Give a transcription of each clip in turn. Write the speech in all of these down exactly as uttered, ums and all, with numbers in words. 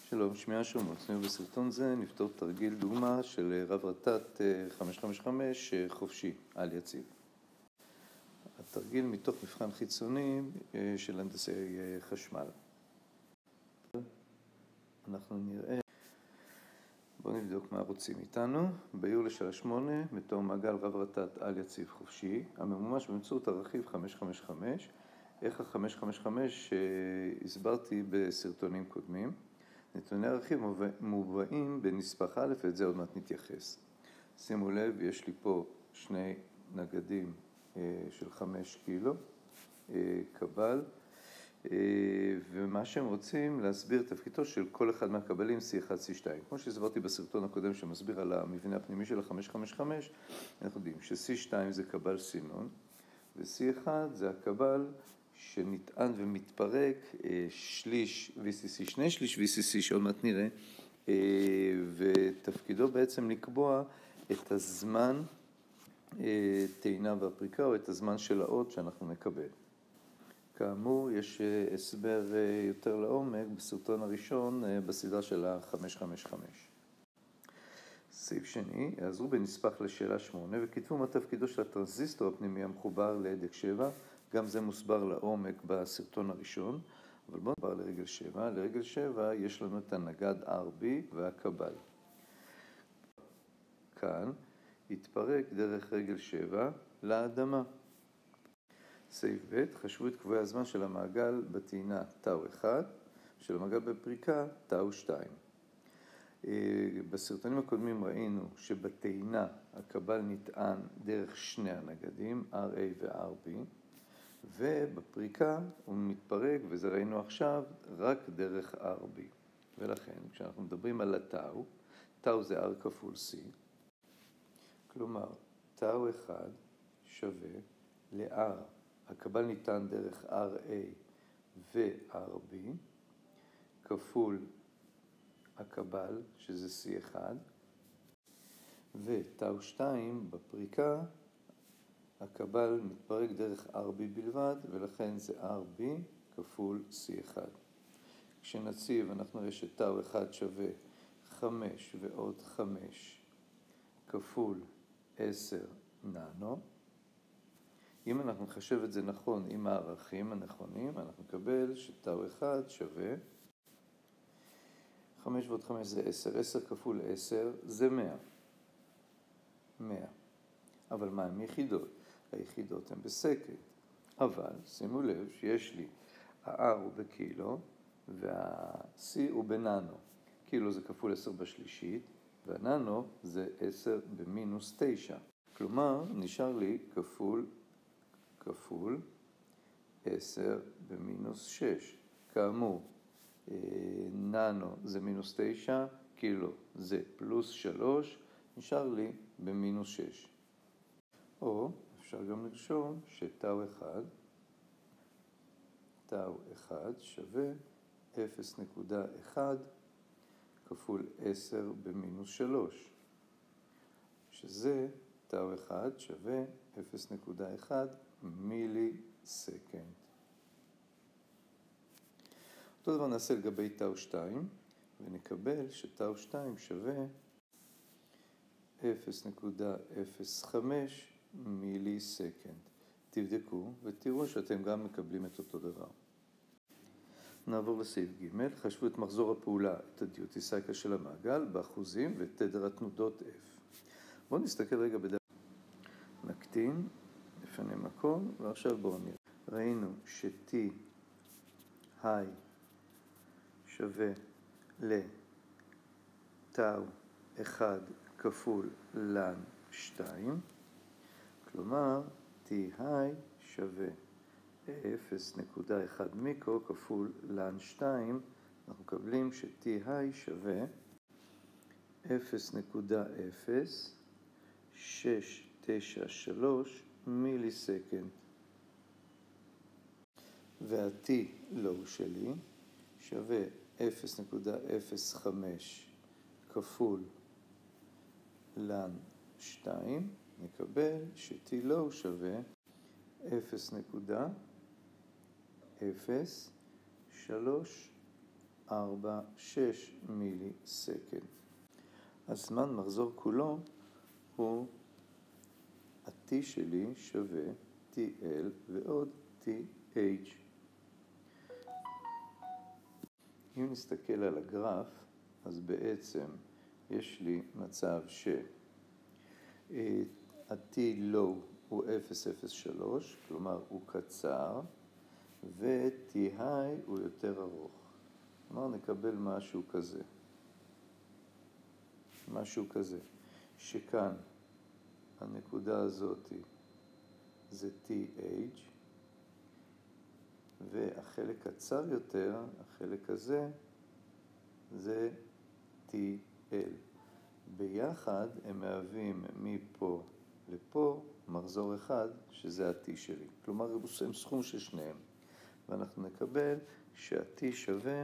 שלום, שמי אשר מוצנר. בסרטון זה נפתור תרגיל דוגמה של רב רט"ט חמש חמש חמש חופשי על יציב. התרגיל מתוך מבחן חיצוני של הנדסי חשמל. אנחנו נראה, בואו נבדוק מה רוצים איתנו. ביור לשאלה שמונה, בתור מעגל רב רט"ט על יציב חופשי, הממומש באמצעות הרכיב חמש חמש חמש, איך ה-חמש חמש חמש הסברתי בסרטונים קודמים. נתוני הרכיב מובאים בנספח א', ואת זה עוד מעט נתייחס. שימו לב, יש לי פה שני נגדים של חמש קילו, קבל, ומה שהם רוצים להסביר תפקידו של כל אחד מהקבלים סי אחת סי שתיים. כמו שהסברתי בסרטון הקודם שמסביר על המבנה הפנימי של ה-חמש חמש חמש, אנחנו יודעים ש-סי שתיים זה קבל סינון, ו-סי אחת זה הקבל שנטען ומתפרק, שליש וי סי סי, שני שליש וי סי סי שעוד מעט נראה, ותפקידו בעצם לקבוע את הזמן טעינה והפריקה, או את הזמן של האות שאנחנו נקבל. כאמור, יש הסבר יותר לעומק בסרטון הראשון בסדרה של ה-חמש חמש חמש. סעיף שני, יעזרו בנספח לשאלה שמונה וכתבו מה תפקידו של הטרנזיסטור הפנימי המחובר להדק שבע. גם זה מוסבר לעומק בסרטון הראשון, אבל בואו נדבר לרגל שבע. לרגל שבע יש לנו את הנגד אר בי והקבל. כאן יתפרק דרך רגל שבע לאדמה. סעיף ב', חשבו את קבועי הזמן של המעגל בטעינה טאו אחד, של המעגל בפריקה טאו שתיים. בסרטונים הקודמים ראינו שבטעינה הקבל נטען דרך שני הנגדים, אר איי ו-אר בי, ובפריקה הוא מתפרק, וזה ראינו עכשיו, רק דרך אר בי. ולכן, כשאנחנו מדברים על הטאו, טאו זה R כפול C, כלומר, טאו אחד שווה ל-R, הקבל ניתן דרך אר איי ו-אר בי, כפול הקבל, שזה סי אחת, וטאו שתיים בפריקה, הקבל מתפרק דרך אר בי בלבד, ולכן זה אר בי כפול סי אחת. כשנציב, אנחנו נראה שטאו אחד שווה חמש ועוד חמש כפול עשר ננו. אם אנחנו נחשב את זה נכון עם הערכים הנכונים, אנחנו נקבל שטאו אחד שווה חמש ועוד חמש זה עשר, עשר כפול עשר זה מאה. מאה. אבל מה הם יחידות? היחידות הן בסקנד. אבל שימו לב שיש לי ה-R הוא בקילו וה-C הוא בננו. קילו זה כפול עשר בשלישית, והננו זה עשר במינוס תשע. כלומר, נשאר לי כפול, כפול עשר במינוס שש. כאמור, ננו זה מינוס תשע, קילו זה פלוס שלוש, נשאר לי במינוס שש. או אפשר גם לרשום שטאו אחד, טאו אחד שווה אפס נקודה אחת כפול עשר במינוס שלוש, שזה טאו אחד שווה אפס נקודה אחת מילי סקנד. אותו דבר נעשה לגבי טאו שתיים, ונקבל שטאו שתיים שווה אפס נקודה אפס חמש מילי סקנד. תבדקו ותראו שאתם גם מקבלים את אותו דבר. נעבור לסעיף ג', חשבו את מחזור הפעולה, את הדיוטי סייקל של המעגל, באחוזים ואת תדר התנודות F. בואו נסתכל רגע בדרך. נקטין, נפנה מקום, ועכשיו בואו נראה. ראינו ש-T היי שווה ל-טאו אחד כפול לן שתיים, כלומר, T היי שווה אפס נקודה אחת מיקרו כפול לן שתיים, אנחנו מקבלים ש-T היי שווה אפס נקודה אפס שש תשע שלוש מילי סקנד. וה-T לואו שלי שווה אפס נקודה אפס חמש כפול לן שתיים, נקבל ש-T לואו שווה אפס נקודה אפס שלוש ארבע שש מילי סקנד. הזמן מחזור כולו הוא ה-T שלי שווה טי אל ועוד טי אייץ'. אם נסתכל על הגרף, אז בעצם יש לי מצב ש ה-T low הוא אפס נקודה אפס שלוש, כלומר הוא קצר, ו-T high הוא יותר ארוך. כלומר נקבל משהו כזה. משהו כזה. שכאן הנקודה הזאת זה טי אייץ', והחלק קצר יותר, החלק הזה, זה טי אל. ביחד הם מהווים מפה לפה מחזור אחד, שזה ה-T שלי. כלומר, הם סכום של שניהם. ואנחנו נקבל שה-T שווה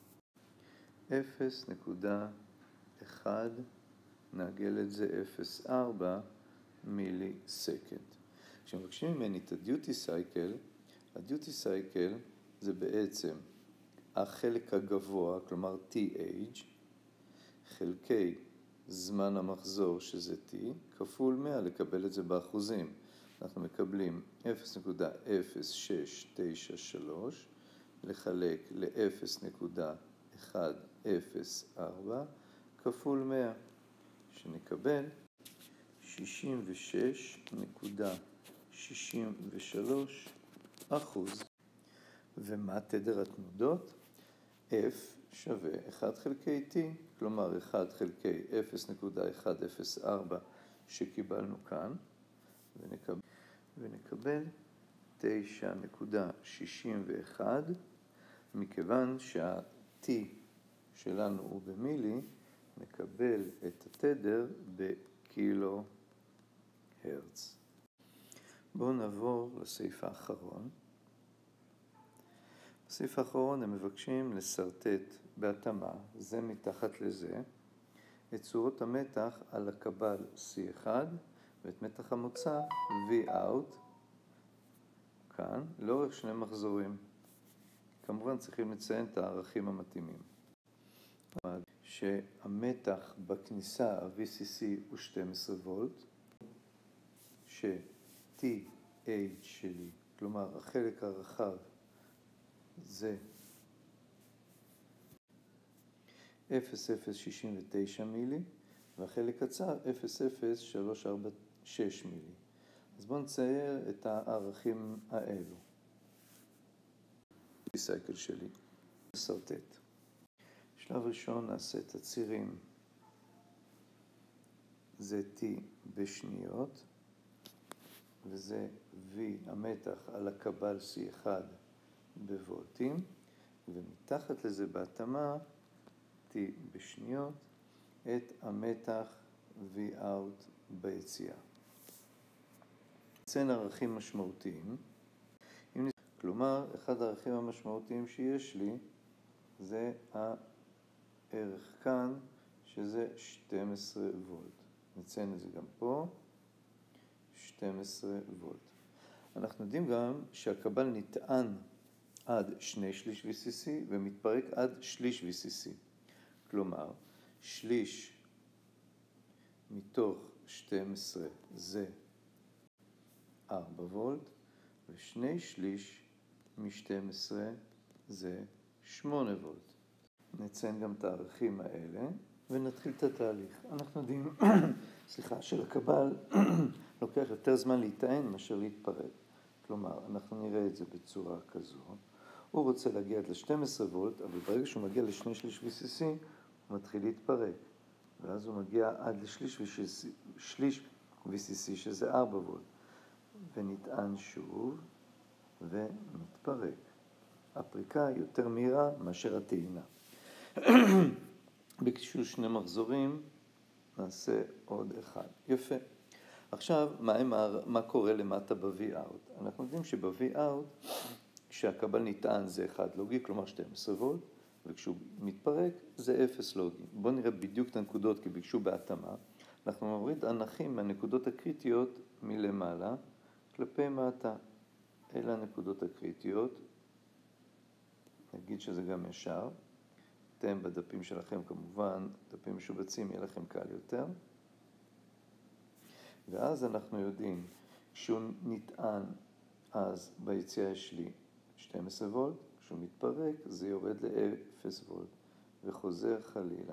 אפס נקודה אחת, נעגל את זה אפס נקודה ארבע מילי סקנד. כשמבקשים ממני את הדיוטי סייקל, הדיוטי סייקל זה בעצם החלק הגבוה, כלומר טי אייץ', חלקי זמן המחזור שזה T, כפול מאה, לקבל את זה באחוזים. אנחנו מקבלים אפס נקודה אפס שש תשע שלוש, לחלק ל-אפס נקודה אחת אפס ארבע, כפול מאה, שנקבל שישים ושש נקודה שישים ושלוש אחוז. ומה תדר התנודות? F שווה אחת חלקי T, כלומר אחת חלקי אפס נקודה אחת אפס ארבע שקיבלנו כאן, ונקבל, ונקבל תשע נקודה שישים ואחת, מכיוון שה-T שלנו הוא במילי, נקבל את התדר בקילו הרץ. בואו נעבור לסעיף האחרון. בסעיף האחרון הם מבקשים לסרטט בהתאמה, זה מתחת לזה, את צורות המתח על הקבל סי אחת ואת מתח המוצא וי אאוט, כאן, לאורך שני מחזורים. כמובן צריכים לציין את הערכים המתאימים. שהמתח בכניסה ה-וי סי סי הוא שתים עשרה וולט, ש-T H שלי, כלומר החלק הרחב, זה אפס נקודה אפס שישים ותשע מילי, והחלק קצר אפס נקודה אפס שלוש ארבע שש מילי. אז בואו נצייר את הערכים האלו. סייקל שלי. נסרטט. שלב ראשון נעשה את הצירים. זה T בשניות, וזה V המתח על הקבל סי אחת בוולטים, ומתחת לזה בהתאמה T בשניות את המתח V out ביציאה. נציין ערכים משמעותיים. כלומר, אחד הערכים המשמעותיים שיש לי זה הערך כאן, שזה שתים עשרה וולט. נציין את זה גם פה, שתים עשרה וולט. אנחנו יודעים גם שהקבל נטען עד שני שליש וי סי סי ומתפרק עד שליש וי סי סי. כלומר, שליש מתוך שתים עשרה זה ארבע וולט, ושני שליש מ-שתים עשרה זה שמונה וולט. נציין גם את הערכים האלה ונתחיל את התהליך. אנחנו יודעים, סליחה, שלקבל לוקח יותר זמן להיטען מאשר להתפרק. כלומר, אנחנו נראה את זה בצורה כזו. הוא רוצה להגיע עד ל-שתים עשרה וולט, אבל ברגע שהוא מגיע לשני שליש וי סי סי, הוא מתחיל להתפרק. ואז הוא מגיע עד לשליש וי סי סי, שזה ארבע וולט. ונטען שוב ומתפרק. הפריקה יותר מהירה מאשר הטעינה. ביקשו שני מחזורים, נעשה עוד אחד. יפה. עכשיו, מה, מה קורה למטה ב-V out? אנחנו יודעים שב-V out, כשהקבל נטען זה אחד לוגי, כלומר שתים עשרה וולט, וכשהוא מתפרק זה אפס לוגי. בואו נראה בדיוק את הנקודות, כי ביקשו בהתאמה. אנחנו מוריד אנכים מהנקודות הקריטיות מלמעלה כלפי מטה. אלה הנקודות הקריטיות. נגיד שזה גם ישר. אתם בדפים שלכם כמובן, דפים משובצים, יהיה לכם קל יותר. ואז אנחנו יודעים, כשהוא נטען, אז ביציאה יש לי שתים עשרה וולט, כשהוא מתפרק זה יורד ל-אפס וולט, וחוזר חלילה.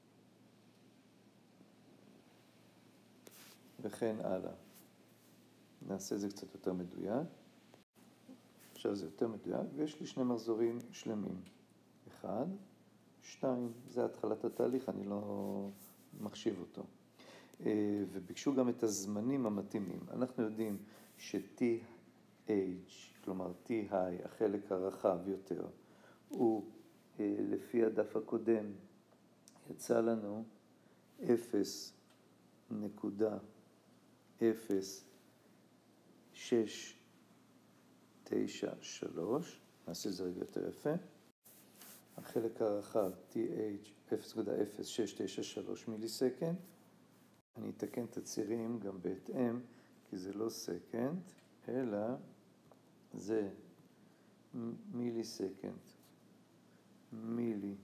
וכן הלאה. נעשה את זה קצת יותר מדויק. עכשיו זה יותר מדויק, ויש לי שני מחזורים שלמים. אחד, שתיים, זה התחלת התהליך, אני לא מחשיב אותו. וביקשו גם את הזמנים המתאימים. אנחנו יודעים ש-T-H, כלומר T-High, החלק הרחב יותר, הוא לפי הדף הקודם, יצא לנו אפס נקודה אפס שש תשע שלוש, נעשה את זה רגע יותר יפה. החלק הרחב T-H אפס נקודה אפס שש תשע שלוש מיליסקנד. אני אתקן את הצירים גם בהתאם, כי זה לא סקנד, אלא זה מיליסקנד, מיליסקנד,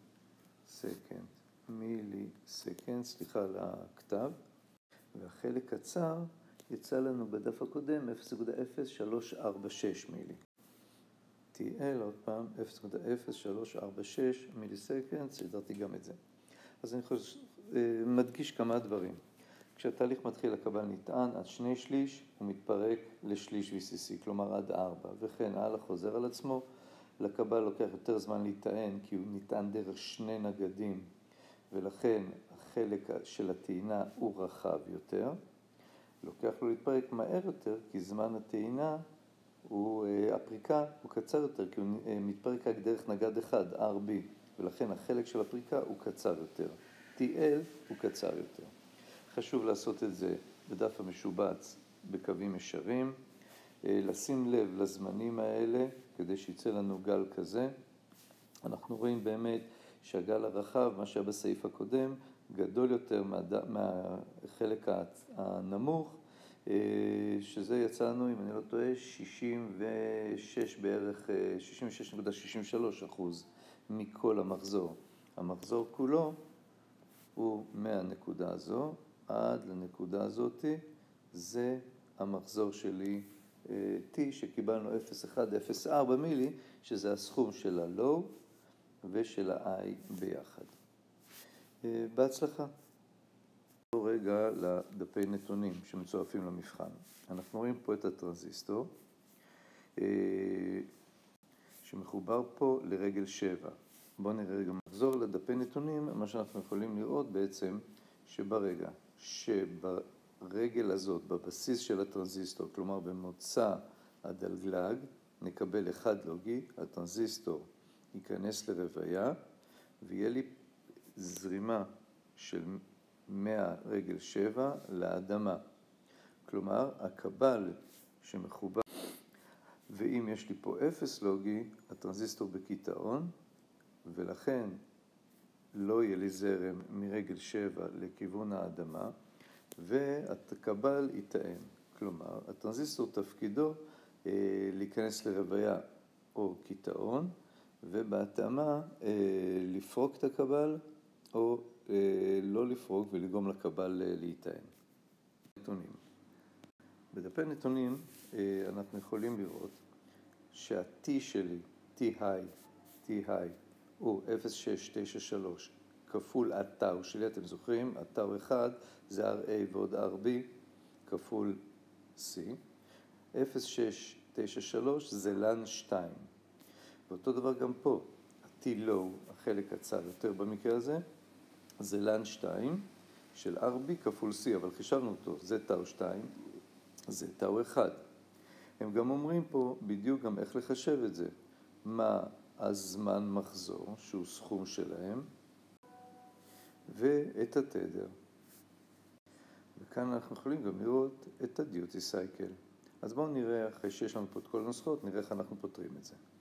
מיליסקנד, סליחה על הכתב. והחלק קצר יצא לנו בדף הקודם אפס נקודה אפס שלוש ארבע שש מילי. T-L עוד פעם אפס נקודה אפס שלוש ארבע שש מיליסקנד, סידרתי גם את זה. אז אני חושב, מדגיש כמה דברים. כשהתהליך מתחיל הקבל נטען עד שני שליש, הוא מתפרק לשליש וי סי סי, כלומר עד ארבע, וכן הלאה חוזר על עצמו. לקבל לוקח יותר זמן להיטען, כי הוא נטען דרך שני נגדים, ולכן החלק של הטעינה הוא רחב יותר. לוקח לו להתפרק מהר יותר, כי זמן הטעינה, הוא, הפריקה הוא קצר יותר, כי הוא מתפרק רק דרך נגד אחד, אר בי, ולכן החלק של הפריקה הוא קצר יותר. T-L הוא קצר יותר. חשוב לעשות את זה בדף המשובץ בקווים ישרים, לשים לב לזמנים האלה כדי שיצא לנו גל כזה. אנחנו רואים באמת שהגל הרחב, מה שהיה בסעיף הקודם, גדול יותר מהחלק הנמוך, שזה יצא לנו, אם אני לא טועה, שישים ושש בערך, שישים ושש נקודה שישים ושלוש אחוז מכל המחזור. המחזור כולו הוא מהנקודה הזו עד לנקודה הזאת, זה המחזור שלי T שקיבלנו אפס נקודה אחת אפס ארבע מילי, שזה הסכום של ה-low ושל ה-I ביחד. בהצלחה. רגע לדפי נתונים שמצורפים למבחן. אנחנו רואים פה את הטרנזיסטור שמחובר פה לרגל שבע. בואו נראה רגע, נחזור לדפי נתונים. מה שאנחנו יכולים לראות בעצם שברגע שברגל הזאת, בבסיס של הטרנזיסטור, כלומר במוצא הדלגלג, נקבל אחד לוגי, הטרנזיסטור ייכנס לרוויה ויהיה לי זרימה של מאה רגל שבע לאדמה. כלומר, הקבל שמחובר, ואם יש לי פה אפס לוגי, הטרנזיסטור בקיטעון, ולכן לא יהיה לי זרם מרגל שבע לכיוון האדמה, והקבל ייטען. כלומר, הטרנזיסטור תפקידו אה, להיכנס לרוויה או קיטעון, ובהתאמה אה, לפרוק את הקבל, או אה, לא לפרוק ולגרום לקבל אה, להיטען. נתונים. בדפי נתונים אה, אנחנו יכולים לראות שה-T שלי, T-High, T-High, הוא אפס נקודה שש תשע שלוש כפול ה-Tau שלי, אתם זוכרים? ה-Tau אחד זה אר איי ועוד אר בי כפול C. אפס נקודה שש תשע שלוש זה לן שתיים. ואותו דבר גם פה, ה-T-Low, החלק קצר יותר במקרה הזה, זה לן שתיים של אר בי כפול C, אבל חישבנו אותו, זה Tau שתיים, זה Tau אחד. הם גם אומרים פה בדיוק גם איך לחשב את זה. מה הזמן מחזור, שהוא סכום שלהם, ואת התדר. וכאן אנחנו יכולים גם לראות את הדיוטי סייקל. אז בואו נראה, אחרי שיש לנו פה את כל הנוסחות, נראה איך אנחנו פותרים את זה.